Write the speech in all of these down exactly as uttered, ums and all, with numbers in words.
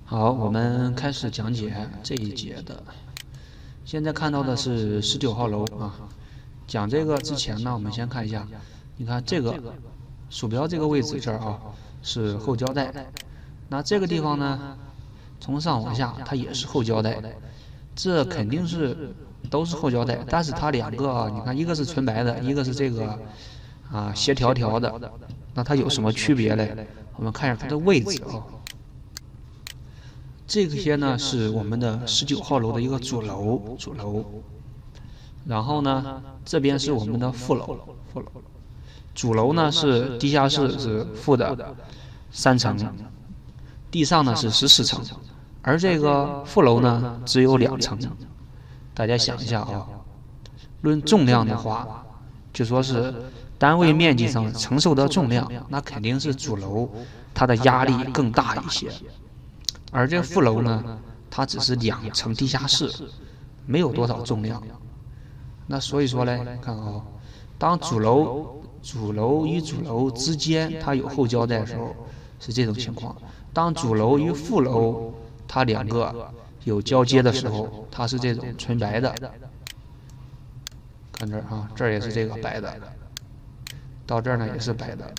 好，我们开始讲解这一节的。现在看到的是十九号楼啊。讲这个之前呢，我们先看一下，你看这个鼠标这个位置这儿啊是后胶带，那这个地方呢，从上往下它也是后胶带，这肯定是都是后胶带，但是它两个啊，你看一个是纯白的，一个是这个啊斜条条的，那它有什么区别嘞？我们看一下它的位置啊。这些呢是我们的十九号楼的一个主楼，主楼。然后呢，这边是我们的副楼，副楼。主楼呢是地下室是负的三层，地上呢是十四层，而这个副楼呢只有两层。大家想一下啊，论重量的话，就说是单位面积上承受的重量，那肯定是主楼它的压力更大一些。而这副楼呢，它只是两层地下室，没有多少重量。那所以说呢，看啊、哦，当主楼主楼与主楼之间它有后胶带的时候，是这种情况；当主楼与副楼它两个有交接的时候，它是这种纯白的。看这儿啊，这儿也是这个白的，到这儿呢也是白的。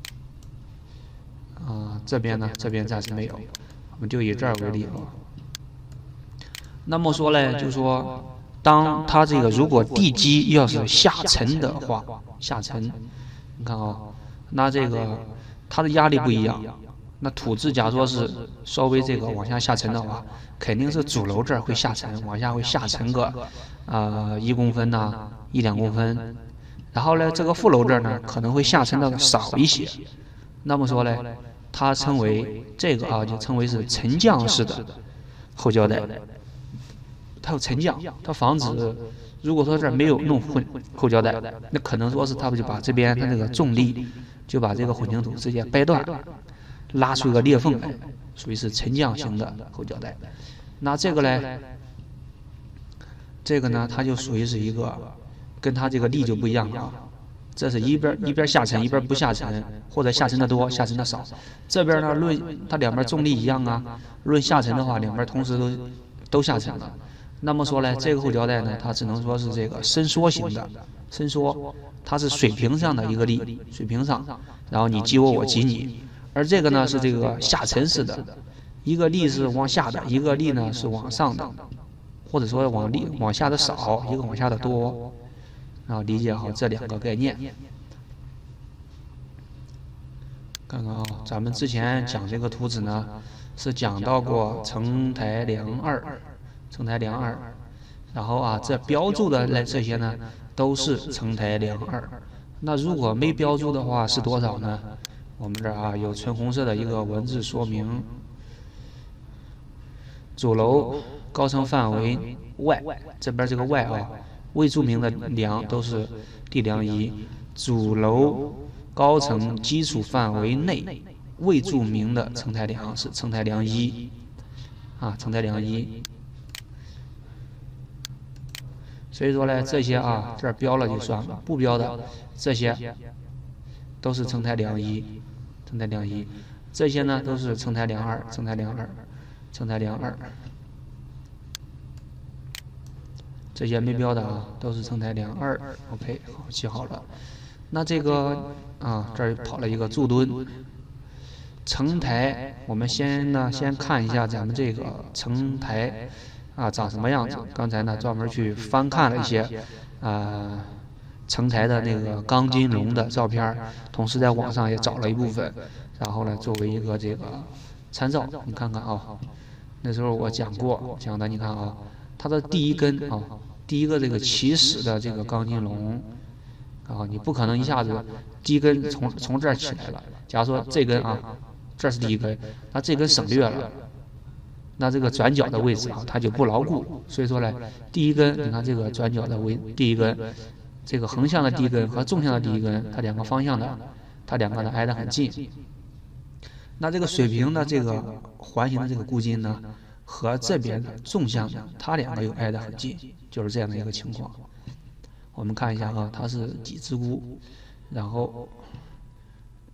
啊，这边呢，这边暂时没有。我们就以这儿为例啊。那么说呢，就说当它这个如果地基要是下沉的话，下沉，你看啊、哦，那这个它的压力不一样。那土质假说是稍微这个往下下沉的话，肯定是主楼这儿会下沉，往下会下沉个呃一公分呐、啊，一两公分。然后呢，这个副楼这儿呢可能会下沉的少一些。那么说呢？它称为这个啊，就称为是沉降式的后胶带。它有沉降，它防止如果说这儿没有弄混后胶带，那可能说是它就把这边它这个重力就把这个混凝土直接掰断，拉出一个裂缝来，属于是沉降型的后胶带。那这个呢，这个呢，它就属于是一个跟它这个力就不一样啊。这是一边一边下沉，一边不下沉，或者下沉的多，下沉的少。这边呢，论它两边重力一样啊。论下沉的话，两边同时都都下沉了。那么说呢，这个后胶带呢，它只能说是这个伸缩型的，伸缩，它是水平上的一个力，水平上，然后你挤我，我挤你。而这个呢是这个下沉式的，一个力是往下的，一个力呢是往上的，或者说往力往下的少，一个往下的多。然后理解好这两个概念。看看啊，咱们之前讲这个图纸呢，是讲到过承台梁二，承台梁二，然后啊，这标注的那这些呢，都是承台梁二。那如果没标注的话是多少呢？我们这儿啊有纯红色的一个文字说明，主楼高层范围外，这边这个外啊。未注明的梁都是地梁一，主楼高层基础范围内未注明的承台梁是承台梁一，啊，承台梁一。所以说呢，这些啊这儿标了就算了，不标的这些都是承台梁一，承台梁一。这些呢都是承台梁二，承台梁二，承台梁二。这些没标的啊，都是承台梁二 ，OK， 好，记好了。那这个啊，这儿跑了一个柱墩，承台，我们先呢先看一下咱们这个承台啊长什么样子。刚才呢专门去翻看了一些啊承台的那个钢筋笼的照片，同时在网上也找了一部分，然后呢作为一个这个参照，你看看啊。那时候我讲过，讲的你看啊。它的第一根啊，第一个这个起始的这个钢筋笼啊，你不可能一下子第一根从从这儿起来了。假如说这根啊，这是第一根，那这根省略了，那这个转角的位置啊，它就不牢固。所以说呢，第一根，你看这个转角的位，第一根，这个横向的第一根和纵向的第一根，它两个方向的，它两个呢挨得很近。那这个水平的这个环形的这个固筋呢？和这边的纵向的，它两个又挨得很近，就是这样的一个情况。我们看一下啊，它是几支箍，然后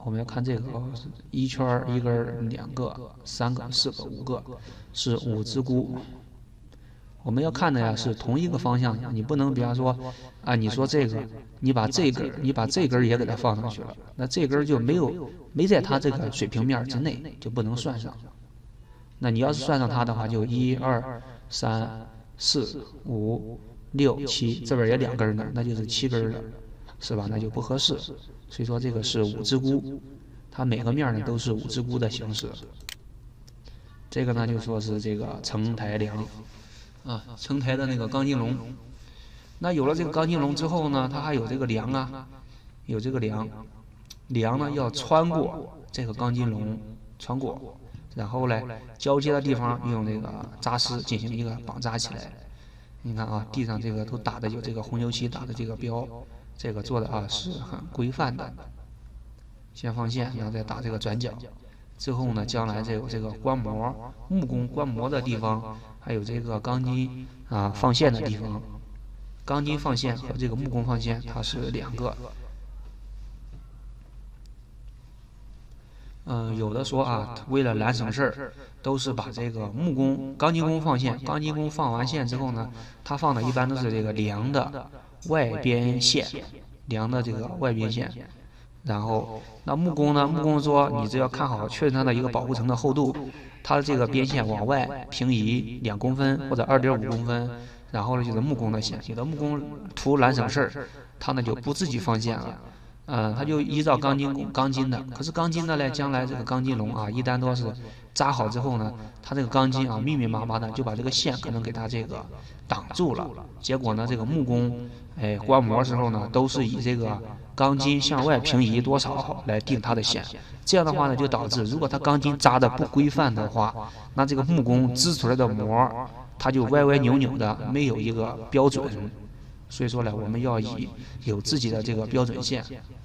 我们要看这个一圈一根两个三个四个五个是五只菇。我们要看的呀是同一个方向的，你不能比方说啊，你说这个你把这根你把这根也给它放上去了，那这根就没有没在它这个水平面之内，就不能算上。那你要是算上它的话，就一二三四五六七，这边也两根呢，那就是七根了，是吧？那就不合适。所以说这个是五只菇，它每个面呢都是五只菇的形式。这个呢就说是这个承台梁啊，承台的那个钢筋笼。那有了这个钢筋笼之后呢，它还有这个梁啊，有这个梁，梁呢要穿过这个钢筋笼，穿过，然后呢交接的地方用这个扎丝进行一个绑扎起来。你看啊，地上这个都打的有这个红油漆打的这个标，这个做的啊是很规范的。先放线，然后再打这个转角，之后呢，将来这有这个关模，木工关模的地方，还有这个钢筋啊放线的地方。钢筋放线和这个木工放线，它是两个。嗯，有的说啊，为了懒省事儿，都是把这个木工、钢筋工放线，钢筋工放完线之后呢，他放的一般都是这个梁的外边线，梁的这个外边线。然后，那木工呢？木工说，你只要看好，确认它的一个保护层的厚度，它的这个边线往外平移两公分或者二点五公分。然后呢，就是木工的线，有的木工图懒省事儿，他呢就不自己放线了。嗯，他就依照钢筋钢筋的，可是钢筋的呢，将来这个钢筋笼啊，一旦都是扎好之后呢，它这个钢筋啊密密麻麻的就把这个线可能给它这个挡住了。结果呢，这个木工哎关模时候呢，都是以这个钢筋向外平移多少来定它的线。这样的话呢，就导致如果它钢筋扎的不规范的话，那这个木工织出来的模它就歪歪扭扭的，没有一个标准。所以说呢，我们要以有自己的这个标准线。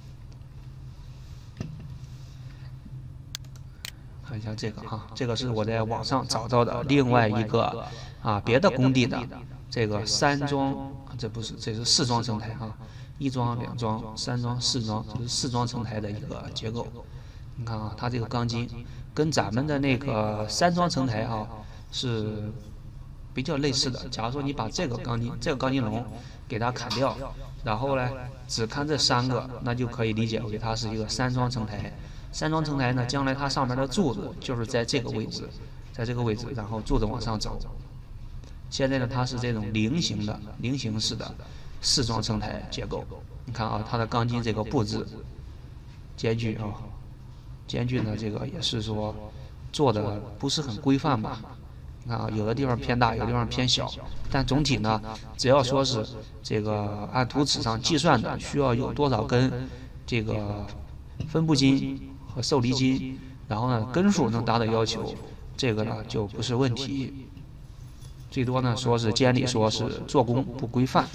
看一下这个啊，这个是我在网上找到的另外一个啊别的工地的这个三桩，这不是，这是四桩承台啊，一桩、两桩、三桩、四桩，这是四桩承台的一个结构。你看啊，它这个钢筋跟咱们的那个三桩承台啊是比较类似的。假如说你把这个钢筋这个钢筋笼给它砍掉，然后呢只看这三个，那就可以理解为它是一个三桩承台。三桩承台呢，将来它上面的柱子就是在这个位置，在这个位置，然后柱子往上走。现在呢，它是这种菱形的、菱形式的四桩承台结构。你看啊，它的钢筋这个布置间距啊，间距呢，这个也是说做的不是很规范吧。你看啊，有的地方偏大，有的地方偏小，但总体呢，只要说是这个按图纸上计算的，需要有多少根这个分布筋和受力筋，然后呢根数能达到要求，这个呢就不是问题。最多呢说是监理说是做工不规范。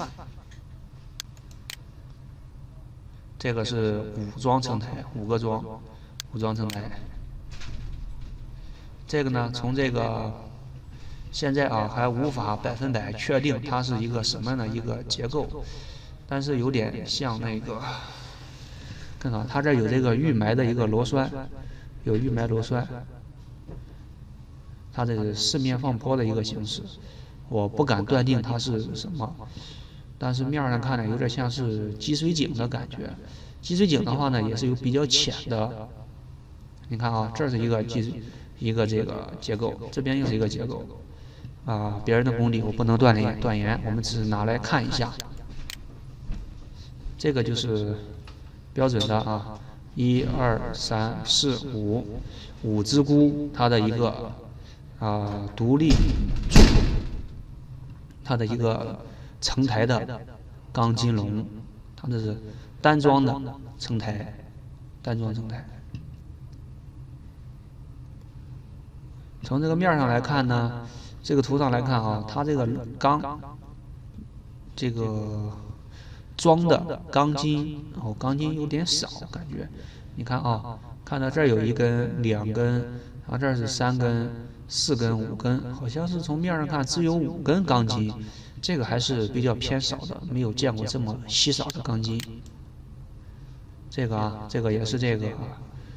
这个是五桩承台，五个桩，五桩承台。这个呢从这个现在啊还无法百分百确定它是一个什么样的一个结构，但是有点像那个。看到它这有这个预埋的一个螺栓，有预埋螺栓，它这是四面放坡的一个形式，我不敢断定它是什么，但是面上看呢有点像是积水井的感觉。积水井的话呢也是有比较浅的，你看啊，这是一个积水一个这个结构，这边又是一个结构啊，别人的工地我不能断言断言，我们只是拿来看一下。这个就是标准的啊，一二三四五五只菇，它的一个啊独立它的一个承台的钢筋笼，它这是单桩的承台，单桩承台。从这个面上来看呢，这个图上来看啊，它这个钢这个装的钢筋，哦，钢筋有点少，感觉。你看啊，看到这儿有一根、两根，然后这儿是三根、四根、五根，好像是从面上看只有五根钢筋，这个还是比较偏少的，没有见过这么稀少的钢筋。这个啊，这个也是这个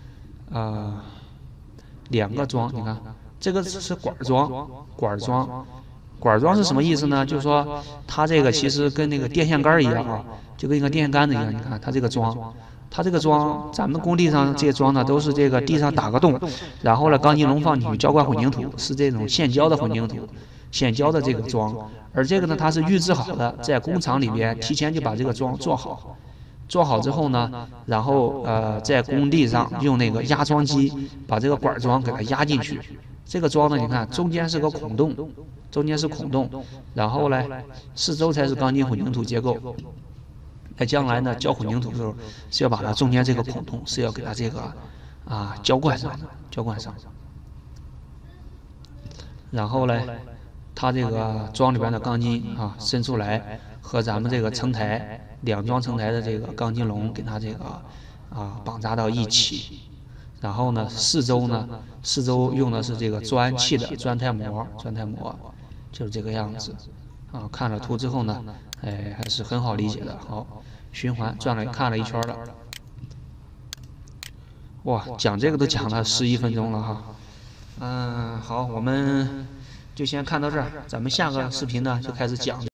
呃两个桩，你看这个是管桩，管桩。管桩是什么意思呢？就是说它这个其实跟那个电线杆一样啊，就跟一个电线杆子一样。你看它这个桩，它这个桩，咱们工地上这些桩呢，都是这个地上打个洞，然后呢钢筋笼放进去，浇灌混凝土，是这种现浇的混凝土，现浇的这个桩。而这个呢，它是预制好的，在工厂里边提前就把这个桩做好，做好之后呢，然后呃在工地上用那个压桩机把这个管桩给它压进去。这个桩呢，你看中间是个孔洞，中间是孔洞，然后呢，四周才是钢筋混凝土结构。在将来呢，浇混凝土的时候是要把它中间这个孔洞是要给它这个啊浇灌上的，浇灌上。然后呢，它这个桩里边的钢筋啊伸出来，和咱们这个层台两桩层台的这个钢筋笼给它这个啊绑扎到一起。然后呢，四周呢，四周用的是这个砖砌的砖胎膜，砖胎膜就是这个样子。啊，看了图之后呢，哎，还是很好理解的。好，循环转了看了一圈了。哇，讲这个都讲了十一分钟了哈。嗯，好，我们就先看到这儿，咱们下个视频呢就开始讲。